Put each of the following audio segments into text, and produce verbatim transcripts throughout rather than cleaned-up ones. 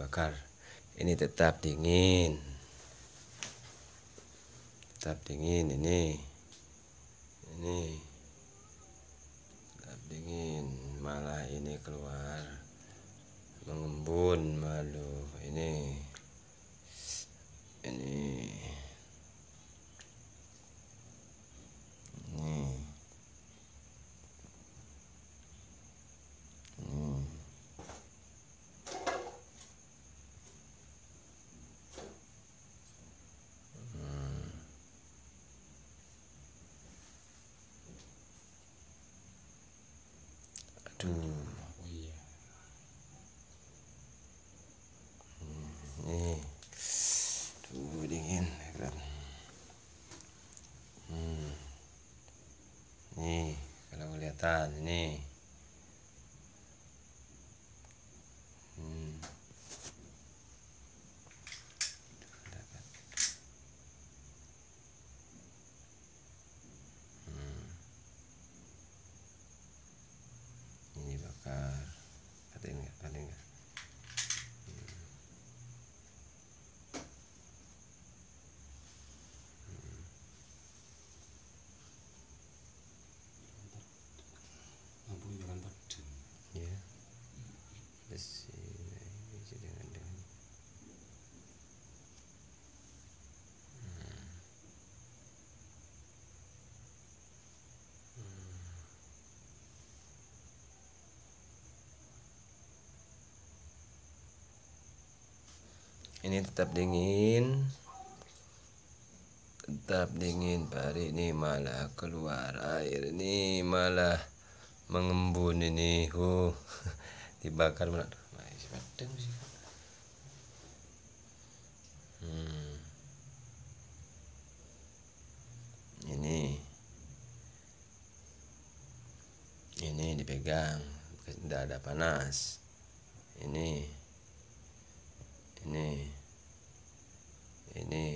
dibakar. Ini tetap dingin, tetap dingin ini, ini tetap dingin, malah ini keluar mengembun malu ini, ini, ini. Aduh, Oh iya. nih, tuh dingin, kan? Hmm. Nih, kalau kelihatan ini, hmm. Hmm. Ini bakar, katain nggak, katain nggak? Lampu jangan padam. Ya, besi, besi dengan dengan. Hmm. Hmm. Ini tetap dingin, tetap dingin. Pari ini malah keluar air, ini malah mengembun ini. Huh, dibakar malah. Hmm. Ini, ini dipegang, tidak ada panas. Ini, ini, ini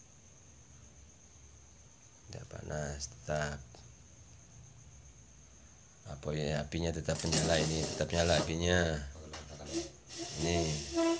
tidak panas, tetap. Apa ya, apinya tetap menyala, ini tetap nyala apinya. Ini.